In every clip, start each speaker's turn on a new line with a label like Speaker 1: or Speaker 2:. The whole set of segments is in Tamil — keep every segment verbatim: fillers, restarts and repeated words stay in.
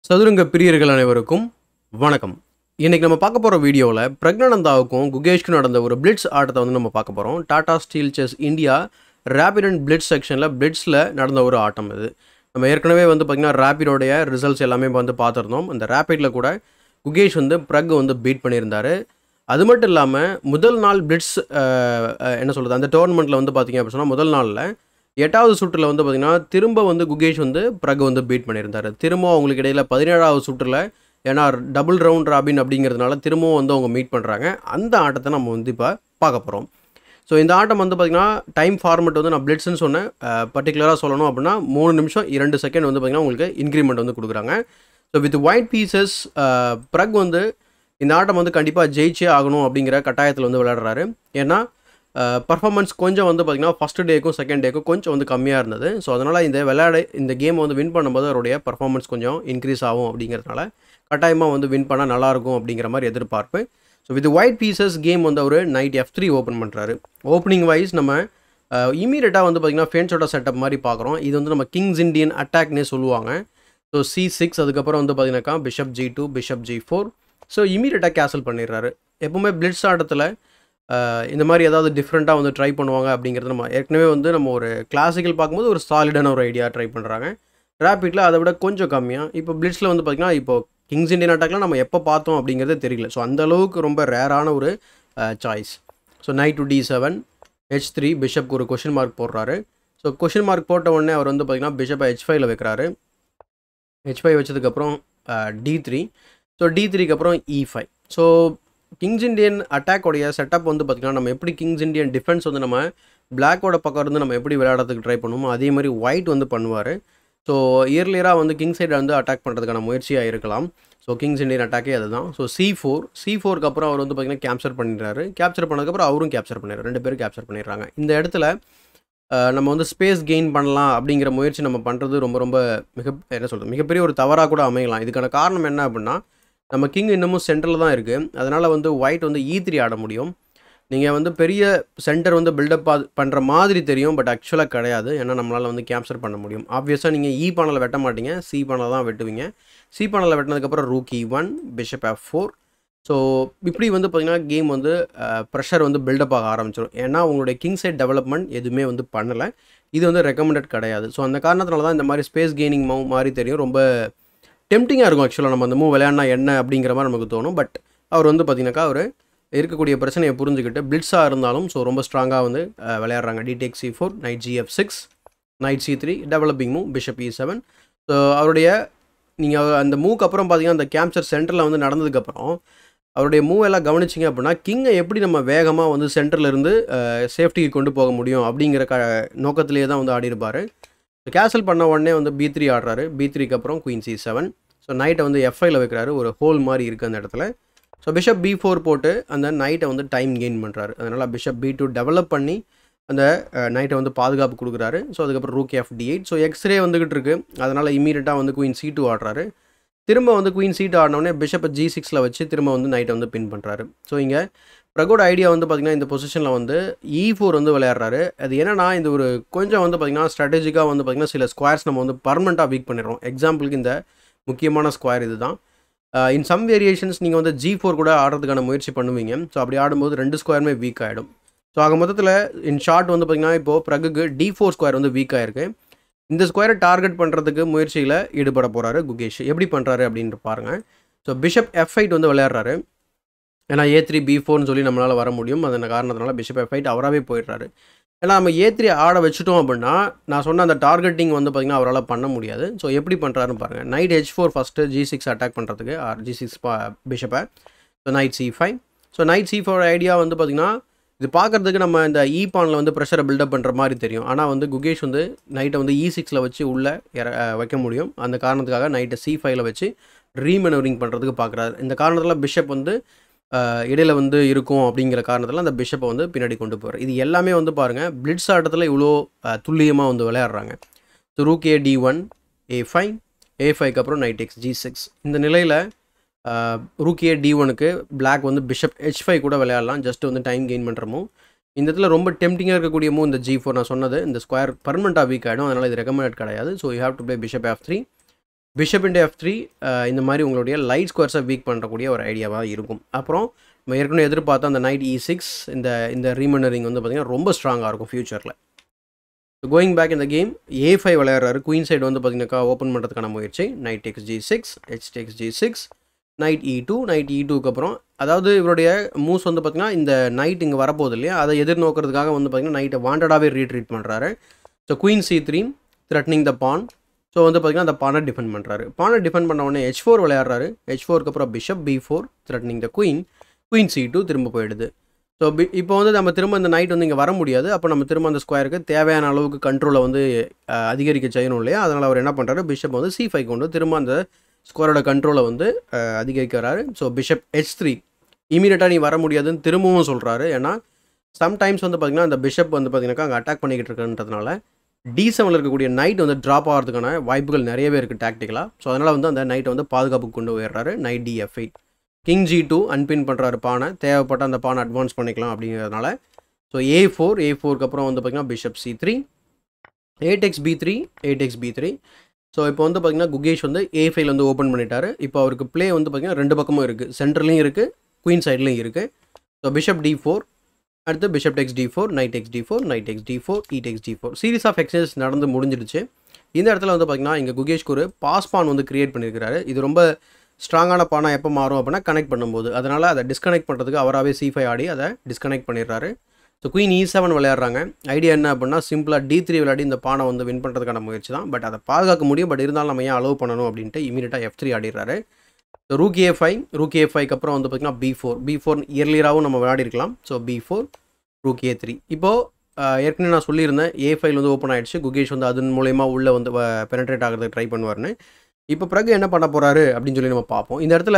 Speaker 1: சதுரங்க பிரியர்கள் அனைவருக்கும் வணக்கம். இன்னைக்கு நம்ம பார்க்க போகிற வீடியோவில் பிரக்ஞானந்தாவுக்கும் குகேஷ்க்கும் நடந்த ஒரு பிளிட்ஸ் ஆட்டத்தை வந்து நம்ம பார்க்க போகிறோம். Tata Steel Chess India rapid and blitz செக்ஷனில் பிளிட்ஸில் நடந்த ஒரு ஆட்டம் இது. நம்ம ஏற்கனவே வந்து பார்த்திங்கன்னா ரேபிடோடைய ரிசல்ட்ஸ் எல்லாமே வந்து பார்த்துருந்தோம். அந்த ரேபிடில் கூட குகேஷ் வந்து ப்ரக் வந்து பீட் பண்ணியிருந்தார். அது மட்டும் இல்லாமல் முதல் நாள் பிளிட்ஸ் என்ன சொல்கிறது அந்த டோர்னமெண்ட்டில் வந்து பார்த்திங்க அப்படின்னு சொன்னால் முதல் நாளில் எட்டாவது சுற்றில் வந்து பார்த்திங்கன்னா திரும்ப வந்து குகேஷ் வந்து ப்ரக் வந்து பீட் பண்ணியிருந்தார். திரும்ப அவங்களுக்கு இடையில் பதினேழாவது சுற்றில் ஏன்னா டபுள் ரவுண்ட் ராபின் அப்படிங்கிறதுனால திரும்பவும் வந்து அவங்க மீட் பண்ணுறாங்க. அந்த ஆட்டத்தை நம்ம வந்து இப்போ பார்க்க போகிறோம். ஸோ இந்த ஆட்டம் வந்து பார்த்திங்கன்னா டைம் ஃபார்மெட் வந்து நான் பிளிட்ஸ்ன்னு சொன்னேன். பர்டிகுலராக சொல்லணும் அப்படின்னா மூணு நிமிஷம் இரண்டு செகண்ட் வந்து பார்த்திங்கன்னா உங்களுக்கு இன்க்ரிமெண்ட் வந்து கொடுக்குறாங்க. So with white pieces Pragg வந்து இந்த ஆட்டம் வந்து கண்டிப்பாக ஜெயிச்சே ஆகணும் அப்படிங்கிற கட்டாயத்தில் வந்து விளையாடுறாரு. ஏன்னா பர்ஃபார்மன்ஸ் கொஞ்சம் வந்து பார்த்திங்கன்னா ஃபஸ்ட்டு டேக்கும் செகண்ட் டேக்கும் கொஞ்சம் வந்து கம்மியாக இருந்தது. ஸோ அதனால் இந்த விளையாட இந்த கேமை வந்து வின் பண்ணும்போது அவருடைய பர்ஃபார்மன்ஸ் கொஞ்சம் இன்க்ரீஸ் ஆகும் அப்படிங்கிறதுனால கட்டாயமாக வந்து வின் பண்ணால் நல்லாயிருக்கும் அப்படிங்கிற மாதிரி எதிர்பார்ப்பு. So with white pieces game வந்து அவர் நைட் எஃப் த்ரீ ஓப்பன் பண்ணுறாரு. ஓப்பனிங் வைஸ் நம்ம இமீடியட்டாக வந்து பார்த்திங்கன்னா ஃபேன்ஸோட செட்டப் மாதிரி பார்க்குறோம். இது வந்து நம்ம கிங்ஸ் இண்டியன் அட்டாக்னே சொல்லுவாங்க. ஸோ சி சிக்ஸ் அதுக்கப்புறம் வந்து பார்த்திங்கனாக்கா bishop g two bishop g four. So இமீடியட்டாக கேன்சல் பண்ணிடுறாரு. எப்போவுமே பிளிட்ஸ் ஆட்டத்தில் இந்த மாதிரி ஏதாவது டிஃப்ரெண்ட்டாக வந்து ட்ரை பண்ணுவாங்க அப்படிங்கிறது நம்ம ஏற்கனவே வந்து நம்ம ஒரு கிளாசிக்கல் பார்க்கும்போது ஒரு சாலிடான ஒரு ஐடியா ட்ரை பண்ணுறாங்க. ரேபிடில் அதை விட கொஞ்சம் கம்மியாக. இப்போ பிளிட்ஸில் வந்து பார்த்திங்கன்னா இப்போ கிங்ஸ் இண்டியன் அட்டாக்லாம் நம்ம எப்போ பார்த்தோம் அப்படிங்கிறதே தெரியல. ஸோ அந்தளவுக்கு ரொம்ப ரேரான ஒரு choice. So knight to d seven h three பிஷப்க்கு ஒரு கொஷின் மார்க் போடுறாரு. ஸோ கொஷின் மார்க் போட்ட உடனே அவர் வந்து பார்த்திங்கன்னா பிஷப்பை ஹெச் ஃபைவ்ல வைக்கிறாரு. ஹெச் ஃபைவ் வச்சதுக்கப்புறம் டி த்ரீ. ஸோ டி த்ரீக்கு அப்புறம் e five. So King's Indian அட்டாக்கோடைய செட்டப் வந்து பார்த்திங்கன்னா நம்ம எப்படி கிங்ஸ் இண்டியன் டிஃபென்ஸ் வந்து நம்ம பிளாக்கோட பக்கம் இருந்து நம்ம எப்படி விளையாடுறதுக்கு ட்ரை பண்ணுவோமோ அதே மாதிரி ஒயிட் வந்து பண்ணுவார். ஸோ இயர்லியராக வந்து கிங் சைடை வந்து அட்டாக் பண்ணுறதுக்கான முயற்சியாக இருக்கலாம். ஸோ கிங்ஸ் இண்டியன் அட்டாக்கே அதுதான். ஸோ சி ஃபோர் சி ஃபோருக்கு அப்புறம் அவர் வந்து பார்த்திங்கன்னா கேப்சர் பண்ணிடுறாரு. கேப்சர் பண்ணதுக்கப்புறம் அவரும் கேப்சர் பண்ணிடுறாரு. ரெண்டு பேரும் கேப்சர் பண்ணிடுறாங்க. இந்த இடத்துல நம்ம வந்து ஸ்பேஸ் கெயின் பண்ணலாம் அப்படிங்கிற முயற்சி நம்ம பண்ணுறது ரொம்ப ரொம்ப மிக என்ன சொல்கிறது மிகப்பெரிய ஒரு தவறாக கூட அமையலாம். இதுக்கான காரணம் என்ன அப்படின்னா நம்ம கிங் இன்னமும் சென்டரில் தான் இருக்குது. அதனால் வந்து ஒயிட் வந்து இ த்ரீ ஆட முடியும். நீங்கள் வந்து பெரிய சென்டர் வந்து பில்டப் பண்ணுற மாதிரி தெரியும். பட் ஆக்சுவலாக கிடையாது. ஏன்னா நம்மளால் வந்து கேப்சர் பண்ண முடியும். ஆப்வியஸாக நீங்கள் இ பானலில் வெட்ட மாட்டீங்க, சி பானலில் தான் வெட்டுவீங்க. சி பானலில் வெட்டினதுக்கப்புறம் rook e one bishop f four. So இப்படி வந்து பார்த்திங்கன்னா கேம் வந்து ப்ரெஷர் வந்து பில்டப் ஆக ஆரம்பிச்சிடும். ஏன்னா உங்களுடைய கிங் சைட் டெவலப்மெண்ட் எதுவுமே வந்து பண்ணலை. இது வந்து ரெக்கமெண்டட் கிடையாது. ஸோ அந்த காரணத்தினால தான் இந்த மாதிரி ஸ்பேஸ் கெய்னிங் மூவ் மாதிரி தெரியும். ரொம்ப டெம்டிங்காக இருக்கும். ஆக்சுவலாக நம்ம அந்த மூவ் விளையாடினா என்ன அப்படிங்கிற மாதிரி நமக்கு தோணும். பட் அவர் வந்து பார்த்திங்கனாக்கா அவர் இருக்கக்கூடிய பிரச்சனையை புரிஞ்சுக்கிட்டு பிளிட்ஸாக இருந்தாலும் ஸோ ரொம்ப ஸ்ட்ராங்காக வந்து விளையாடுறாங்க. D takes c four knight g f six knight c three developing move bishop e seven. So அவருடைய நீங்கள் அந்த மூவ்க்கு அப்புறம் பார்த்திங்கன்னா அந்த கேப்சர் சென்டரில் வந்து நடந்ததுக்கப்புறம் அவருடைய மூவ் எல்லாம் கவனிச்சிங்க அப்படின்னா கிங்கை எப்படி நம்ம வேகமாக வந்து சென்டர்லேருந்து சேஃப்டிக்கு கொண்டு போக முடியும் அப்படிங்கிற க நோக்கத்திலேயே தான் வந்து ஆடிருப்பார். கேன்சல் பண்ண உடனே வந்து பி த்ரீ ஆடுறாரு. பி த்ரீக்கு அப்புறம் குயின் சி செவன். ஸோ நைட்டை வந்து எஃப் ஃபைவ்ல வைக்கிறாரு. ஒரு ஹோல் மாதிரி இருக்குது அந்த இடத்துல. ஸோ பிஷப் பி ஃபோர் போட்டு அந்த நைட்டை வந்து டைம் கெயின் பண்ணுறாரு. அதனால் பிஷப் பி டூ டெவலப் பண்ணி அந்த நைட்டை வந்து பாதுகாப்பு கொடுக்குறாரு. ஸோ அதுக்கப்புறம் rook f d eight. So x-ray வந்துகிட்டு இருக்குது. அதனால் இமீடியட்டாக வந்து குயின் சி டூ ஆடுறாரு. திரும்ப வந்து குயின் சி டூ ஆடினோடனே பிஷப்பை ஜி சிக்ஸில் வச்சு திரும்ப வந்து நைட்டை வந்து பின் பண்ணுறாரு. ஸோ இங்கே ப்ரகோட ஐடியா வந்து பார்த்திங்கன்னா இந்த பொசிஷனில் வந்து இ ஃபோர் வந்து விளையாடுறாரு. அது என்னன்னா இந்த ஒரு கொஞ்சம் வந்து பார்த்திங்கன்னா ஸ்ட்ராட்டஜிக்காக வந்து பார்த்திங்கன்னா சில ஸ்கொயர்ஸ் நம்ம வந்து பர்மனெண்ட்டாக வீக் பண்ணிடுறோம். எக்ஸாம்பிளுக்கு இந்த முக்கியமான ஸ்கொயர் இது தான். இன் சம் வேரியேஷன்ஸ் நீங்கள் வந்து ஜி ஃபோர் கூட ஆடுறதுக்கான முயற்சி பண்ணுவீங்க. ஸோ அப்படி ஆடும்போது ரெண்டு ஸ்கொயருமே வீக் ஆகிடும். ஸோ ஆக மொத்தத்தில் இன் ஷார்ட் வந்து பார்த்திங்கன்னா இப்போது ப்ரகுக்கு டி ஃபோர் ஸ்கொயர் வந்து வீக் ஆகிருக்கு. இந்த ஸ்கொயரை டார்கெட் பண்ணுறதுக்கு முயற்சியில் ஈடுபட போகிறாரு குகேஷ். எப்படி பண்ணுறாரு அப்படின்ட்டு பாருங்கள். ஸோ பிஷப் எஃப் எயிட் வந்து விளையாடுறாரு. ஏன்னா ஏ த்ரீ பி ஃபோர்னு சொல்லி நம்மளால் வர முடியும். அந்த காரணத்தினால பிஷப் எஃப் எயிட் அவராகவே போயிடுறாரு. ஏன்னா நம்ம ஏ த்ரீ ஆட வச்சுட்டோம் அப்படின்னா நான் சொன்ன அந்த டார்கெட்டிங் வந்து பார்த்திங்கன்னா அவரால் பண்ண முடியாது. ஸோ எப்படி பண்ணுறாருன்னு பாருங்கள். Knight h four first g six attack பண்ணுறதுக்கு ஆர் ஜி சிக்ஸ் பிஷப்பை. So knight c five. So knight c four idea வந்து பார்த்திங்கன்னா இது பார்க்குறதுக்கு நம்ம இந்த இ பானில் வந்து ப்ரெஷரை பில்டப் பண்ணுற மாதிரி தெரியும். ஆனால் வந்து குகேஷ் வந்து நைட்டை வந்து இ சிக்ஸில் வச்சு உள்ளே வைக்க முடியும். அந்த காரணத்துக்காக நைட்டை சி ஃபைவ்ல வச்சு ரீமெனவரிங் பண்ணுறதுக்கு பார்க்குறாரு. இந்த காரணத்தில் பிஷப் வந்து இடையில் வந்து இருக்கும் அப்படிங்கிற காரணத்தில் அந்த பிஷப்பை வந்து பின்னாடி கொண்டு போகிறார். இது எல்லாமே வந்து பாருங்கள் பிளிட்ஸ் ஆட்டத்தில் இவ்வளோ துல்லியமாக வந்து விளையாடுறாங்க. So rook a d one a five a ஃபைவ்க்கு அப்புறம் நைட் எக்ஸ் ஜி சிக்ஸ். இந்த நிலையில் ரூக் ஏ டி ஒனுக்கு பிளாக் வந்து பிஷப் ஹெச் ஃபைவ் கூட விளையாடலாம். ஜஸ்ட் வந்து டைம் கெயின் பண்ணுற மூவ். இந்த இடத்துல ரொம்ப டெம்டிங்காக இருக்கக்கூடிய மூவ் இந்த ஜி ஃபோர் நான் சொன்னது. இந்த ஸ்கொயர் பர்மனெண்ட்டாக வீக் ஆகிடும். அதனால் இது ரெக்கமெண்டட் கிடையாது. So you have to play bishop f three. Bishop into f three இந்த மாதிரி உங்களுடைய லைட் ஸ்கொயர்ஸை வீக் பண்ணுறக்கூடிய ஒரு ஐடியாவாக இருக்கும். அப்புறம் நம்ம ஏற்கனவே எதிர்பார்த்தா அந்த நைட் இ சிக்ஸ் இந்த இந்த ரீமண்டரிங் வந்து பார்த்திங்கன்னா ரொம்ப ஸ்ட்ராங்காக இருக்கும் ஃபியூச்சரில். கோயிங் பேக் இந்த கேம் ஏ ஃபைவ் விளையாடுறாரு. குயின் சைடு வந்து பார்த்திங்கனாக்கா ஓப்பன் பண்ணுறதுக்கான முயற்சி. Knight takes g six, h takes g six, knight e two, knight e டூக்கு அப்புறம் அதாவது இவருடைய மூவ்ஸ் வந்து பார்த்திங்கன்னா இந்த நைட் இங்கே வரப்போகுது இல்லையா, அதை எதிர்நோக்கிறதுக்காக வந்து பார்த்திங்கன்னா நைட்டை வாண்டடாகவே ரீட்ரீட் பண்ணுறாரு. So queen c three threatening the pawn. So வந்து பார்த்திங்கன்னா அந்த பானை டிஃபெண்ட் பண்ணுறாரு. பானை டிஃபெண்ட் பண்ண உடனே ஹெச் ஃபோர் விளையாடுறாரு. ஹெச் ஃபோருக்கு அப்புறம் bishop b four threatening the queen. Queen c two திரும்ப போயிடுது. ஸோ பி இப்போ வந்து நம்ம திரும்ப இந்த நைட் வந்து இங்கே வர முடியாது. அப்போ நம்ம திரும்ப அந்த ஸ்கொயருக்கு தேவையான அளவுக்கு கண்ட்ரோலை வந்து அதிகரிக்க செய்யணும் இல்லையா, அதனால் அவர் என்ன பண்ணுறாரு, பிஷப் வந்து சி ஃபைவ் கொண்டு திரும்ப அந்த ஸ்கொயரோட கண்ட்ரோலை வந்து அதிகரிக்கிறாரு. ஸோ பிஷப் ஹெச் த்ரீ இமீடியட்டாக நீ வர முடியாதுன்னு திரும்பவும் சொல்கிறாரு. ஏன்னா சம்டைம்ஸ் வந்து பார்த்திங்கன்னா அந்த பிஷப் வந்து பார்த்திங்கனாக்கா அங்கே அட்டாக் பண்ணிக்கிட்டு இருக்குன்றதுனால டி செவனில் இருக்கக்கூடிய நைட் வந்து ட்ராப் ஆகிறதுக்கான வாய்ப்புகள் நிறையவே இருக்குது டாக்டிக்கலாக. ஸோ அதனால் வந்து அந்த நைட்டை வந்து பாதுகாப்புக்கு கொண்டு போயிடுறாரு. Knight d f eight, king g two unpin பண்ணுறாரு பானை. தேவைப்பட்ட அந்த பானை அட்வான்ஸ் பண்ணிக்கலாம் அப்படிங்கிறதுனால. ஸோ ஏ ஃபோர், ஏ ஃபோருக்கு அப்புறம் வந்து பார்த்திங்கன்னா bishop c three, eight x b three, eight x b three. So இப்போ வந்து பார்த்திங்கன்னா குகேஷ் வந்து ஏ ஃபைவ்ல வந்து ஓப்பன் பண்ணிட்டாரு. இப்போ அவருக்கு ப்ளே வந்து பார்த்திங்கன்னா ரெண்டு பக்கமும் இருக்குது. சென்டர்லையும் இருக்குது, குயின் சைட்லையும் இருக்குது. ஸோ பிஷப் டி ஃபோர், அடுத்து bishop takes d four, knight x d four, knight x d four, e takes d four. Series of exercise நடந்து முடிஞ்சிடுச்சு. இந்த இடத்துல வந்து பார்த்திங்கன்னா இங்கே குகேஷ்க்கு ஒரு பாஸ் பான் வந்து கிரியேட் பண்ணியிருக்கிறாரு. இது ரொம்ப ஸ்ட்ராங்கான பானை எப்போ மாறும் அப்படின்னா கனெக்ட் பண்ணும்போது. அதனால் அதை டிஸ்கனெக்ட் பண்ணுறதுக்கு அவராகவே சி ஃபைவ் ஆடி அதை டிஸ்கனெக்ட் பண்ணிடுறாரு. ஸோ குயின் இ செவன் விளையாடுறாங்க. ஐடியா என்ன அப்படின்னா சிம்பிளாக டி த்ரீ விளையாடி இந்த பானை வந்து வின் பண்ணுறதுக்கான முயற்சி தான். பட் அதை பாதுகாக்க முடியும். பட் இருந்தாலும் நம்ம ஏன் அலோவ் பண்ணணும் அப்படின்ட்டு இமீடியட்டாக எஃப் த்ரீ ஆடிடுறாரு. So rook a five, rook a ஃபைவ்க்கு அப்புறம் வந்து பார்த்திங்கன்னா பி ஃபோர், பி ஃபோர் இயர்லியராகவும் நம்ம விளையாடிருக்கலாம். So b four, rook a three. இப்போது ஏற்கனவே நான் சொல்லியிருந்தேன் ஏ ஃபைவ் வந்து ஓப்பன் ஆகிடுச்சு. குகேஷ் வந்து அதன் மூலயமா உள்ளே வந்து பெனட்ரேட் ஆகிறதுக்கு ட்ரை பண்ணுவார்னு. இப்போ பிறகு என்ன பண்ண போகிறாரு அப்படின்னு சொல்லி நம்ம பார்ப்போம். இந்த இடத்துல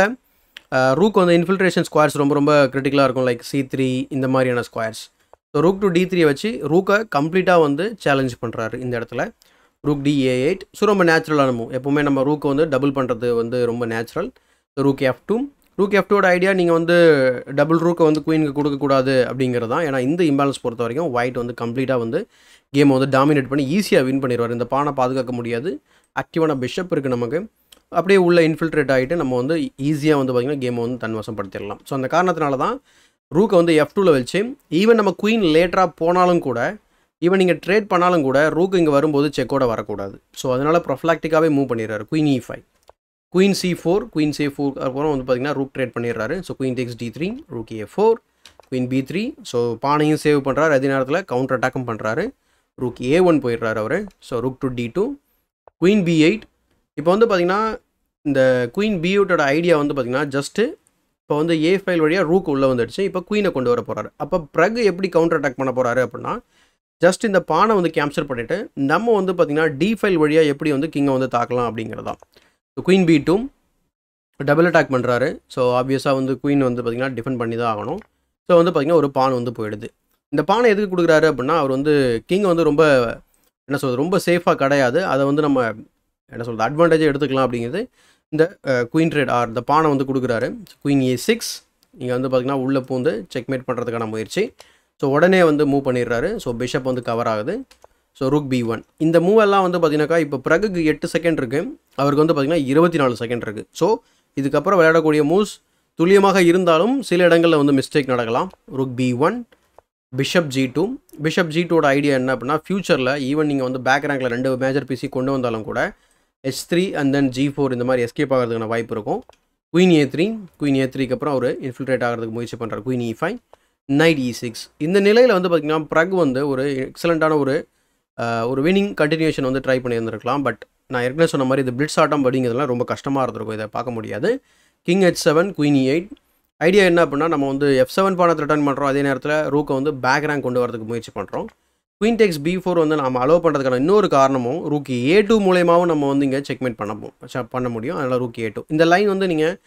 Speaker 1: ரூக் வந்து இன்ஃபில்ட்ரேஷன் ஸ்கொயர்ஸ் ரொம்ப ரொம்ப கிரிட்டிக்கலாக இருக்கும். லைக் சி த்ரீ இந்த மாதிரியான squares. So rook to d த்ரீயை வச்சு ரூக்கை கம்ப்ளீட்டாக வந்து சேலஞ்ச் பண்ணுறாரு இந்த இடத்துல. Rook d a eight. So ரொம்ப நேச்சுரலான மூவ். எப்போவுமே நம்ம ரூக்கை வந்து டபுள் பண்ணுறது வந்து ரொம்ப natural. Rook f two. Rook f டூவோட ஐடியா நீங்கள் வந்து டபுள் ரூக்கை வந்து குயினுக்கு கொடுக்கக்கூடாது அப்படிங்கிறது தான். ஏன்னா இந்த இம்பேலன்ஸ் பொறுத்த வரைக்கும் ஒயிட் வந்து கம்ப்ளீட்டாக வந்து கேமை வந்து டாமினேட் பண்ணி ஈஸியாக வின் பண்ணிடுவார். இந்த பானை பாதுகாக்க முடியாது. ஆக்டிவான பிஷப் இருக்குது நமக்கு. அப்படியே உள்ள இன்ஃபில்ட்ரேட் ஆகிட்டு நம்ம வந்து ஈஸியாக வந்து பார்த்திங்கன்னா கேமை வந்து தன்வசப்படுத்திடலாம். ஸோ அந்த காரணத்தினால தான் ரூக்கை வந்து எஃப் டூவில் வச்சு ஈவன் நம்ம குயின் லேட்டராக போனாலும் கூட, ஈவன் நீங்கள் ட்ரேட் பண்ணாலும் கூட ரூக்கு இங்கே வரும்போது செக்கோட வரக்கூடாது. ஸோ அதனால் ப்ரொஃப்ளாக்டிக்காகவே மூவ் பண்ணிடுறாரு. Queen e five, queen c four, queen c four அப்புறம் வந்து பார்த்திங்கன்னா ரூக் ட்ரேட் பண்ணிடுறாரு. So queen takes d three, rook a four, queen b three. So பானையும் சேவ் பண்ணுறாரு, அதே நேரத்தில் கவுண்டர் அட்டாக்கும் பண்ணுறாரு. ரூக் ஏ ஒன் போயிடுறாரு அவர். So rook to d two, queen b eight. இப்போ வந்து பார்த்திங்கன்னா இந்த குயின் பி எயிட்டோட ஐடியா வந்து பார்த்திங்கன்னா ஜஸ்ட்டு இப்போ வந்து ஏ ஃபைவ் வழியாக ரூக் உள்ளே வந்துடுச்சு. இப்போ குயினை கொண்டு வர போகிறாரு. அப்போ ப்ரக் எப்படி கவுண்டர் அட்டாக் பண்ண போகிறாரு அப்படின்னா ஜஸ்ட் இந்த பானை வந்து கேப்சர் பண்ணிவிட்டு நம்ம வந்து பார்த்திங்கன்னா டி ஃபைவ் வழியாக எப்படி வந்து கிங்கை வந்து தாக்கலாம் அப்படிங்கிறது தான். So queen b two double attack பண்ணுறாரு. ஸோ ஆப்வியஸாக வந்து குயின் வந்து பார்த்திங்கன்னா டிஃபெண்ட் பண்ணி தான் ஆகணும். ஸோ வந்து பார்த்திங்கன்னா ஒரு பான் வந்து போயிடுது. இந்த பானை எதுக்கு கொடுக்குறாரு அப்படின்னா அவர் வந்து கிங்கை வந்து ரொம்ப என்ன சொல்கிறது ரொம்ப சேஃபாக கிடையாது. அதை வந்து நம்ம என்ன சொல்கிறது அட்வான்டேஜாக எடுத்துக்கலாம் அப்படிங்கிறது இந்த குயின் ட்ரேட் ஆர் இந்த பானை வந்து கொடுக்குறாரு. குயின் ஏ சிக்ஸ் இங்கே வந்து பார்த்திங்கன்னா உள்ளே பூந்து செக்மேட் பண்ணுறதுக்கான முயற்சி. ஸோ உடனே வந்து மூவ் பண்ணிடுறாரு. ஸோ பிஷப் வந்து கவர் ஆகுது. So rook b one. இந்த மூவ் எல்லாம் வந்து பார்த்திங்கனாக்கா இப்போ பிறகுக்கு எட்டு செகண்ட் இருக்குது, அவருக்கு வந்து பார்த்திங்கன்னா இருபத்தி நாலு செகண்ட் இருக்குது. ஸோ இதுக்கப்புறம் விளையாடக்கூடிய மூவ்ஸ் துல்லியமாக இருந்தாலும் சில இடங்களில் வந்து மிஸ்டேக் நடக்கலாம். Rook b one, bishop g two. Bishop g டூவோட ஐடியா என்ன அப்படின்னா ஃபியூச்சரில் ஈவன் நீங்கள் வந்து பேக் ரேங்கில் ரெண்டு மேஜர் பிசி கொண்டு வந்தாலும் கூட h three and then g four இந்த மாதிரி எஸ்கேப் ஆகிறதுக்கான வாய்ப்பு இருக்கும். Queen a three, queen a த்ரீக்கு அப்புறம் அவர் இன்ஃபில்ட்ரேட் ஆகிறதுக்கு முயற்சி பண்ணுறாரு. Queen e five, knight e six. இந்த நிலையில் வந்து பார்த்திங்கன்னா ப்ரக் வந்து ஒரு எக்ஸலண்ட்டான ஒரு ஒரு வினிங் கண்டினியூஷன் வந்து ட்ரை பண்ணியிருந்திருக்கலாம். பட் நான் ஏற்கனவே சொன்ன மாதிரி இது பிளிட்ஸ் ஆட்டம் படிங்கிறதுலாம் ரொம்ப கஷ்டமாக இருந்திருக்கும். இதை பார்க்க முடியாது. King h seven, queen e eight. Idea என்ன அப்படின்னா நம்ம வந்து எஃப் செவன் பானை ரிட்டர்ன் பண்ணுறோம், அதே நேரத்தில் ரூக்கை வந்து பேக் ரேங்க் கொண்டு வரதுக்கு முயற்சி பண்ணுறோம். குயின் டெக்ஸ் பி ஃபோர் வந்து நம்ம அலோவ் பண்ணுறதுக்கான இன்னொரு காரணமும் ரூக்கி ஏ டூ மூலயமாவும் நம்ம வந்து இங்கே செக்மேட் பண்ண பண்ண முடியும். அதனால் ரூக்கி ஏ டூ இந்த லைன் வந்து நீங்கள்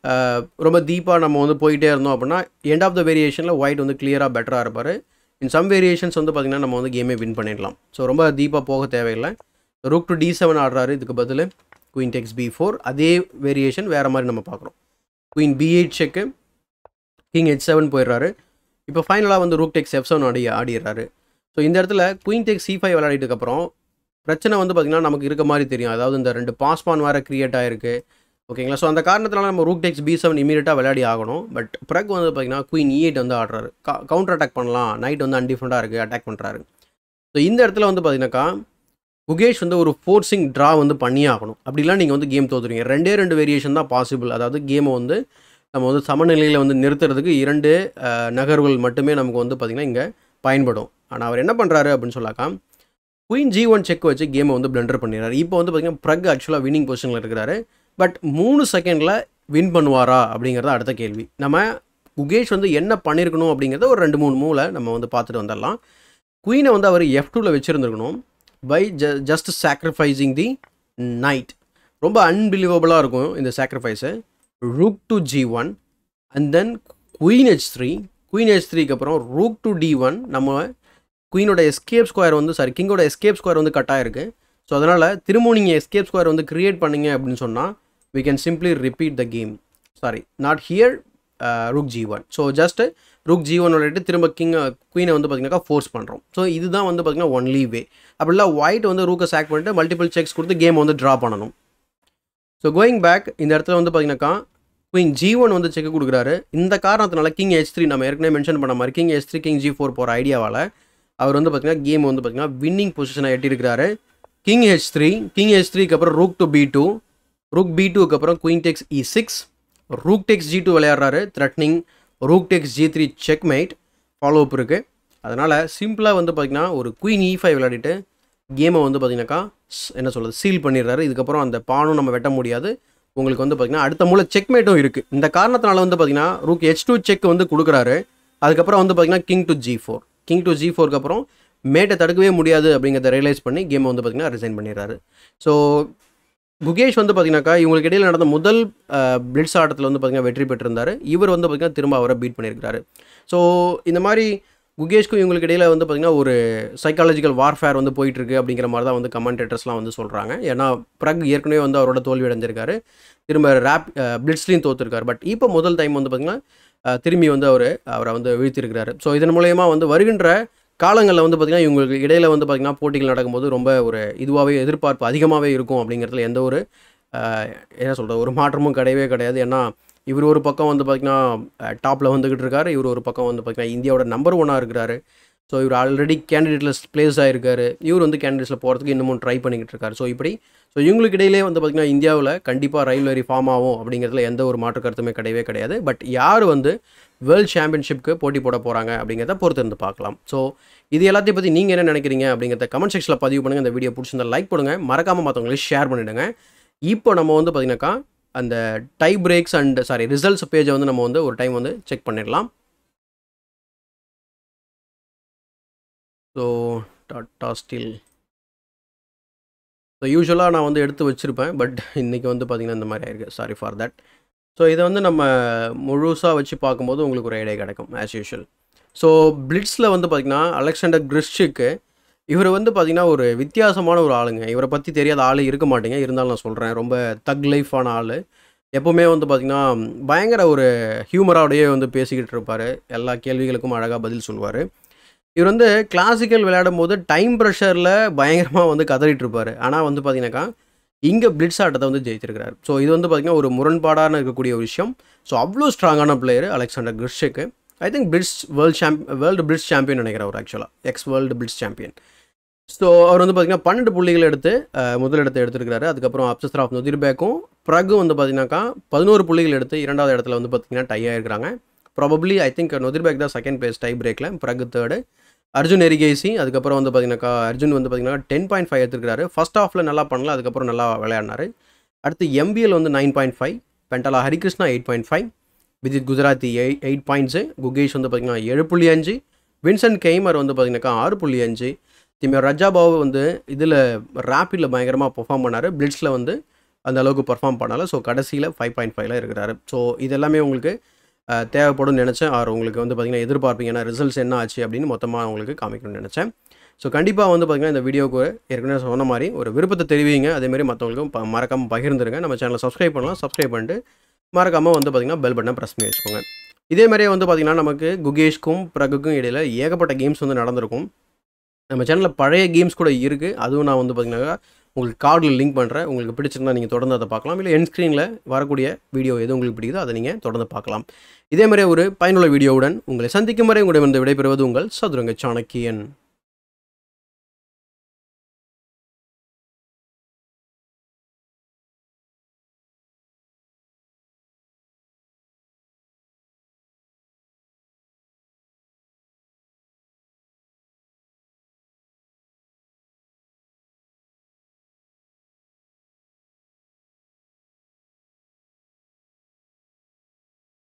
Speaker 1: ரொம்ப டீப்பாக நம்ம வந்து போயிட்டே இருந்தோம் அப்படின்னா எண்ட் ஆஃப் த வேரியேஷனில் ஒயிட் வந்து கிளியராக பெட்டராக இருப்பார். இன் சம் வேரியேஷன்ஸ் வந்து பார்த்திங்கன்னா நம்ம வந்து கேமே வின் பண்ணிடலாம். ஸோ ரொம்ப டீப்பாக போக தேவையில்லை. ரூக் டு டி செவன் ஆடுறாரு. இதுக்கு பதில் குயின் டெக்ஸ் பி ஃபோர், அதே வேரியேஷன் வேறு மாதிரி நம்ம பார்க்குறோம். Queen b eight check, king h seven போயிடுறாரு. இப்போ ஃபைனலாக வந்து ரூக் டெக்ஸ் எஃப் செவன் ஆடி ஆடிடுறாரு. ஸோ இந்த இடத்துல குயின் டெக்ஸ் சி ஃபைவ் விளையாடிட்டுக்கப்புறம் பிரச்சனை வந்து பார்த்திங்கன்னா நமக்கு இருக்க மாதிரி தெரியும். அதாவது இந்த ரெண்டு பாஸ்பான் வேறு க்ரியேட் ஆகிருக்கு. ஓகேங்களா? ஸோ அந்த காரணத்தினால நம்ம ரூக் டேக்ஸ் பி செவன் இமீடியட்டாக விளையாடி ஆகணும். பட் ப்ரக் வந்து பார்த்திங்கன்னா குயின் இ எயிட் வந்து ஆடுறாரு. கா கவுண்டர் அட்டாக் பண்ணலாம். நைட் வந்து அன்டிஃபரெண்டாக இருக்குது, அட்டாக் பண்ணுறாரு. ஸோ இந்த இடத்துல வந்து பார்த்திங்கனாக்கா குகேஷ் வந்து ஒரு ஃபோர்சிங் ட்ரா வந்து பண்ணியே ஆகணும். அப்படிலாம் நீங்கள் வந்து கேம் தோற்றுறீங்க. ரெண்டே ரெண்டு வேரியேஷன் தான் பாசிபிள். அதாவது கேமை வந்து நம்ம வந்து சமநிலையில் வந்து நிறுத்துறதுக்கு இரண்டு நகர்வுகள் மட்டுமே நமக்கு வந்து பார்த்திங்கன்னா இங்கே பயன்படும். ஆனால் அவர் என்ன பண்ணுறாரு அப்படின்னு சொல்லாக்கா குயின் ஜி ஒன் செக் வச்சு கேமை வந்து பிளண்டர் பண்ணிடுறாரு. இப்போ வந்து பார்த்திங்கன்னா ப்ரக் ஆக்சுவலாக வின்னிங் பொசிஷனில் இருக்கிறாரு. பட் மூணு செகண்டில் வின் பண்ணுவாரா அப்படிங்கிறத அடுத்த கேள்வி. நம்ம குகேஷ் வந்து என்ன பண்ணியிருக்கணும் அப்படிங்கிறத ஒரு ரெண்டு மூணு மூவில் நம்ம வந்து பார்த்துட்டு வந்துடலாம். குயினை வந்து அவர் எஃப் டூவில் வச்சுருந்துருக்கணும். பை ஜ ஜஸ்ட் சாக்ரிஃபைஸிங் தி நைட். ரொம்ப அன்பிலீவபிளாக இருக்கும் இந்த sacrifice. Rook to g one and then queen h three. Queen h த்ரீக்கு அப்புறம் ரூக் டு டி ஒன். நம்ம குயினோட எஸ்கேப் ஸ்கொயர் வந்து சாரி கிங்கோட எஸ்கேப் ஸ்கொயர் வந்து கட்டாக இருக்குது. ஸோ அதனால் திரும்பவும் நீங்கள் எஸ்கேப் ஸ்கொயர் வந்து க்ரியேட் பண்ணிங்க அப்படின்னு சொன்னால் we can simply repeat the game. Sorry, not here, uh, rook g one. So just rook g one விளையாட்டு திரும்ப கிங் குயினை வந்து பார்த்திங்கனாக்கா ஃபோர்ஸ் பண்ணுறோம். ஸோ இதுதான் வந்து பார்த்திங்கன்னா ஒன்லி வே. அப்படிலாம் ஒயிட் வந்து ரூக்கை சாக் பண்ணிட்டு மல்டிபிள் செக்ஸ் கொடுத்து கேம் வந்து ட்ரா பண்ணணும். ஸோ கோயிங் பேக் இந்த இடத்துல வந்து பார்த்திங்கனாக்கா குயின் ஜி ஒன் வந்து செக் கொடுக்குறாரு. இந்த காரணத்தினால கிங் ஹெச் த்ரீ நம்ம ஏற்கனவே மென்ஷன் பண்ண மாதிரி king h three king g four போகிற ஐடியாவால் அவர் வந்து பார்த்திங்கன்னா கேம் வந்து பார்த்திங்கன்னா வின்னிங் பொசிஷனை எட்டியிருக்கிறாரு. King h three, king h த்ரீக்கு அப்புறம் rook to b two, rook b டூக்கு அப்புறம் queen takes e six, rook takes g two விளையாடுறாரு. Threatening rook takes g three checkmate follow up இருக்குது. அதனால் சிம்பிளாக வந்து பார்த்திங்கன்னா ஒரு குயின் இ ஃபைவ் விளையாடிட்டு கேமை வந்து பார்த்திங்கனாக்கா என்ன சொல்கிறது சீல் பண்ணிடுறாரு. இதுக்கப்புறம் அந்த பானும் நம்ம வெட்ட முடியாது. உங்களுக்கு வந்து பார்த்திங்கன்னா அடுத்த மூலை செக் மேட்டும் இருக்குது. இந்த காரணத்தினால வந்து பார்த்திங்கன்னா ரூக் ஹெச் டூ செக் வந்து கொடுக்குறாரு. அதுக்கப்புறம் வந்து பார்த்திங்கன்னா king to g four, king to g ஃபோருக்கு அப்புறம் மேட்டை தடுக்கவே முடியாது அப்படிங்கிறத ரியலைஸ் பண்ணி கேமை வந்து பார்த்திங்கன்னா ரிசைன் பண்ணிடுறாரு. ஸோ குகேஷ் வந்து பார்த்திங்கனாக்கா இவங்களுக்கு இடையில் நடந்த முதல் பிளிட்ஸ் ஆட்டத்தில் வந்து பார்த்திங்கன்னா வெற்றி பெற்றிருந்தார். இவர் வந்து பார்த்திங்கன்னா திரும்ப அவரை பீட் பண்ணியிருக்காரு. ஸோ இந்த மாதிரி குகேஷ்க்கும் இவங்களுக்கு இடையில் வந்து பார்த்திங்கன்னா ஒரு சைக்காலஜிக்கல் வார்ஃபேர் வந்து போயிட்டுருக்கு அப்படிங்கிற மாதிரி தான் வந்து கமெண்டேட்டர்ஸ்லாம் வந்து சொல்கிறாங்க. ஏன்னா ப்ரக் ஏற்கனவே வந்து அவரோட தோல்வி அடைஞ்சிருக்காரு. திரும்ப ரேப் பிளிட்ஸ்லையும் தோற்றுருக்காரு. பட் இப்போ முதல் டைம் வந்து பார்த்திங்கன்னா திரும்பி வந்து அவர் அவரை வந்து வீழ்த்திருக்கிறாரு. ஸோ இதன் மூலயமா வந்து வருகின்ற காலங்களில் வந்து பார்த்திங்கன்னா இவங்களுக்கு இடையில் வந்து பார்த்திங்கன்னா போட்டிகள் நடக்கும்போது ரொம்ப ஒரு இதுவாகவே எதிர்பார்ப்பு அதிகமாகவே இருக்கும் அப்படிங்கிறதுல எந்த ஒரு என்ன சொல்கிறது ஒரு மாற்றமும் கிடையவே கிடையாது. ஏன்னா இவர் ஒரு பக்கம் வந்து பார்த்திங்கன்னா டாப்பில் வந்துக்கிட்டு இருக்காரு, இவர் ஒரு பக்கம் வந்து பார்த்திங்கன்னா இந்தியாவோட நம்பர் ஒன்னாக இருக்கிறாரு. ஸோ இவர் ஆல்ரெடி கேண்டிடேட்டில் பிளேஸ் ஆகிருக்காரு. இவர் வந்து கேண்டிடேட்ஸில் போகிறதுக்கு இன்னமும் ட்ரை பண்ணிக்கிட்டு இருக்காரு. ஸோ இப்படி ஸோ இவங்களுக்கு இடையிலே வந்து பார்த்திங்கன்னா இந்தியாவில் கண்டிப்பாக ரைவலரி ஃபார்ம் ஆகும் அப்படிங்கிறதுல எந்த ஒரு மாற்று கருத்துமே கிடையவே கிடையாது. பட் யார் வந்து வேர்ல்டு சாம்பியன்ஷிப்க்கு போட்டி போட போகிறாங்க அப்படிங்கிறத பொறுத்து இருந்து பார்க்கலாம். ஸோ இது எல்லாத்தையும் பற்றி நீங்கள் என்ன நினைக்கிறீங்க அப்படிங்கிறத கமெண்ட் செக்ஷனில் பதிவு பண்ணுங்கள். இந்த வீடியோ பிடிச்சிருந்தா லைக் பண்ணுங்கள், மறக்காமல் மற்றவங்களுக்கு ஷேர் பண்ணிவிடுங்க. இப்போ நம்ம வந்து பார்த்திங்கனாக்கா அந்த tie breaks and sorry results பேஜை வந்து நம்ம வந்து ஒரு டைம் வந்து செக் பண்ணிடலாம். ஸோ டாட்டா ஸ்டீல் ஸோ யூஸ்வலாக நான் வந்து எடுத்து வச்சுருப்பேன். பட் இன்றைக்கி வந்து பார்த்திங்கன்னா இந்த மாதிரி ஆயிருக்கு. Sorry for that. ஸோ இதை வந்து நம்ம முழுசாக வச்சு பார்க்கும்போது உங்களுக்கு ஒரு ஐடியா கிடைக்கும் ஆஸ் யூஷுவல். ஸோ பிளிட்ஸில் வந்து பார்த்திங்கன்னா அலெக்சாண்டர் கிரிஷ்சுக்கு இவர் வந்து பார்த்திங்கன்னா ஒரு வித்தியாசமான ஒரு ஆளுங்க. இவரை பற்றி தெரியாத ஆள் இருக்க மாட்டேங்க. இருந்தாலும் நான் சொல்கிறேன், ரொம்ப தக் லைஃபான ஆள். எப்போவுமே வந்து பார்த்திங்கன்னா பயங்கர ஒரு ஹியூமராகவே வந்து பேசிக்கிட்டு இருப்பார். எல்லா கேள்விகளுக்கும் அழகாக பதில் சொல்லுவார். இவர் வந்து கிளாசிக்கல் விளையாடும் போது டைம் ப்ரெஷரில் பயங்கரமாக வந்து கதறிட்டு இருப்பார். ஆனால் வந்து பார்த்திங்கனாக்கா இங்கே பிளிட்ஸ் ஆட்டத்தை வந்து ஜெயிச்சிருக்கிறார். ஸோ இது வந்து பார்த்திங்கன்னா ஒரு முரண்பாடான இருக்கக்கூடிய ஒரு விஷயம். ஸோ அவ்வளோ ஸ்ட்ராங்கான பிளேயர் அலெக்சாண்டர் கிரிஷ்ஷுக்கு. I think blitz world champ world blitz champion நினைக்கிறேன் அவர் ஆக்சுவலாக ex world blitz champion. So அவர் வந்து பார்த்திங்கன்னா பன்னெண்டு புள்ளிகள் எடுத்து முதலிடத்தை எடுத்துருக்கிறாரு. அதுக்கப்புறம் அப்சஸ்ரா ஆஃப் நொதிர்பேக்கும் ப்ரக்கும் வந்து பார்த்திங்கனாக்கா பதினோரு புள்ளிகள் எடுத்து இரண்டாவது இடத்துல வந்து பார்த்திங்கன்னா டை ஆகிருக்கிறாங்க. ப்ராபப்ளி ஐ திங்க் நொதிர்பேக் தான் செகண்ட் பிளேஸ் டை பிரேக்கில், ப்ரக் தேர்டு, அர்ஜுன் எரிகேசி. அதுக்கப்புறம் வந்து பார்த்திங்கனாக்கா அர்ஜுன் வந்து பார்த்திங்கன்னா டென் பாயிண்ட் ஃபைவ் எடுத்துருக்காரு. ஃபர்ஸ்ட் ஆஃபில் நல்லா பண்ணல, அதுக்கப்புறம் நல்லா விளையாடினார். அடுத்து எம்பிஎல் வந்து nine point five, Pentala Harikrishna eight point five, Vidit Gujrathi eight eight points, Gukesh வந்து பார்த்திங்கன்னா ஏழு புள்ளி அஞ்சு, வின்சென்ட் கெய்மர் வந்து பார்த்திங்கனாக்கா ஆறு புள்ளி அஞ்சு, திமியோ ரஜாபாவு வந்து இதில் ரேப்பிடில் பயங்கரமாக பர்ஃபார்ம் பண்ணார். பிளிட்ஸில் வந்து அந்த அளவுக்கு பர்ஃபார்ம் பண்ணால. ஸோ கடைசியில் ஃபைவ் பாயிண்ட் ஃபைவ்ல இருக்கிறாரு. ஸோ இது எல்லாமே உங்களுக்கு தேவைப்படும் நினச்சேன். அவர் உங்களுக்கு வந்து பார்த்திங்கன்னா எதிர்பார்ப்பீங்க, ஏன்னா ரிசல்ட்ஸ் என்ன ஆச்சு அப்படின்னு மொத்தமாக உங்களுக்கு காமிக்கணும்னு நினச்சேன். ஸோ கண்டிப்பாக வந்து பார்த்திங்கன்னா இந்த வீடியோவுக்கு ஏற்கனவே சொன்ன மாதிரி ஒரு விருப்பத்தை தெரிவிங்க. அதேமாதிரி மற்றவங்களுக்கும் ப மறக்காமல் பகிர்ந்துருங்க. நம்ம சேனலை சப்ஸ்கிரைப் பண்ணலாம், சப்ஸ்கிரைப் பண்ணிட்டு மறக்காமல் வந்து பார்த்திங்கன்னா பெல் பட்டனை ப்ரெஸ் பண்ணி வச்சுக்கோங்க. இதே மாதிரியே வந்து பார்த்திங்கன்னா நமக்கு குகேஷ்க்கும் ப்ரக்குக்கும் இடையில் ஏகப்பட்ட கேம்ஸ் வந்து நடந்திருக்கும். நம்ம சேனலில் பழைய கேம்ஸ் கூட இருக்குது. அதுவும் நான் வந்து பார்த்திங்கன்னா உங்களுக்கு கார்டில் லிங்க் பண்ணுறேன். உங்களுக்கு பிடிச்சிருந்தா நீங்கள் தொடர்ந்து அதை பார்க்கலாம். இல்லை என் ஸ்க்ரீனில் வரக்கூடிய வீடியோ எது உங்களுக்கு பிடிக்குதோ அதை நீங்கள் தொடர்ந்து பார்க்கலாம். இதே மாதிரி ஒரு பயனுள்ள வீடியோவுடன் உங்களை சந்திக்கும் வரை உங்களிடம் விடைபெறுவது உங்கள் சதுரங்க சாணக்கியன்.